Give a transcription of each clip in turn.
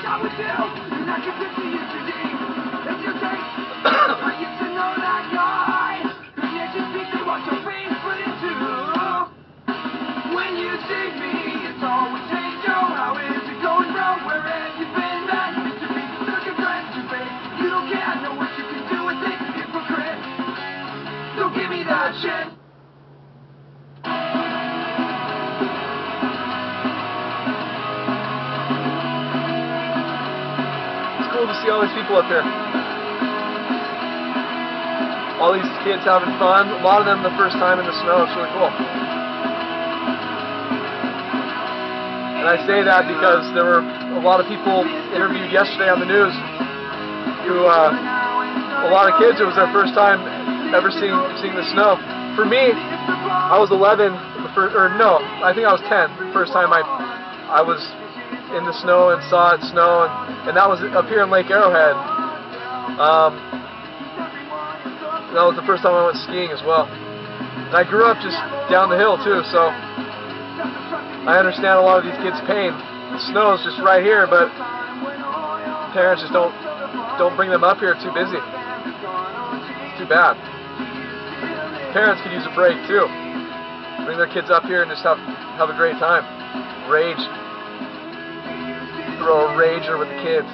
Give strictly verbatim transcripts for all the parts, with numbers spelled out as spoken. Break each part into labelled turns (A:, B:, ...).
A: shot with you, and I can picture you too deep. It's your taste, I get to know that guy. And yet you speak to what your face split into. When you see me, it's always change. Oh, how is it going, bro? Where have you been, man? Mister B, looking friends to face. You don't care, I know what you can do with it, hypocrite. Don't give me that shit.
B: Cool to see all these people up here. All these kids having fun. A lot of them the first time in the snow. It's really cool. And I say that because there were a lot of people interviewed yesterday on the news who, uh, a lot of kids, it was their first time ever seeing seeing the snow. For me, I was eleven, the first, or no, I think I was ten. The first time I I was in the snow and saw it snow, and, and that was up here in Lake Arrowhead. Um, that was the first time I went skiing as well. And I grew up just down the hill too, so I understand a lot of these kids' pain. The snow is just right here, but parents just don't don't bring them up here. Too busy. It's too bad. Parents could use a break too. Bring their kids up here and just have have a great time. Rage. Throw a rager with the kids.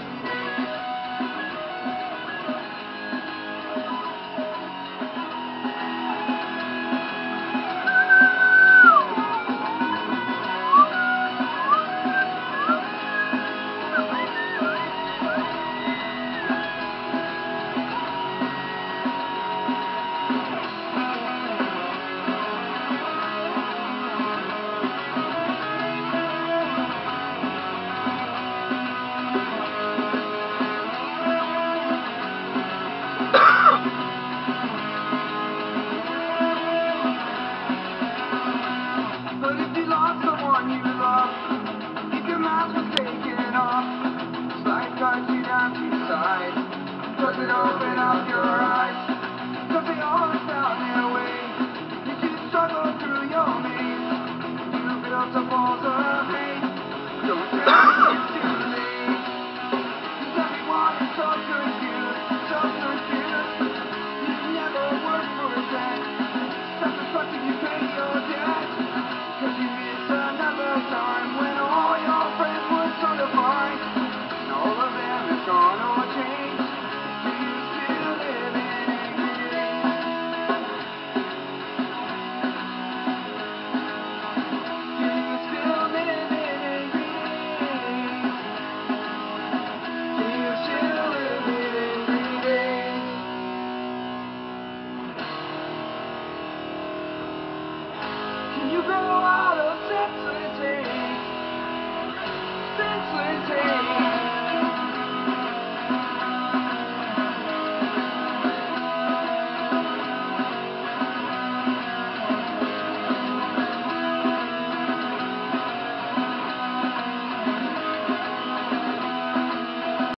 A: Does it open up your eyes? Does it all sound their way? Did you struggle through your maze? You built up walls of hate. Don't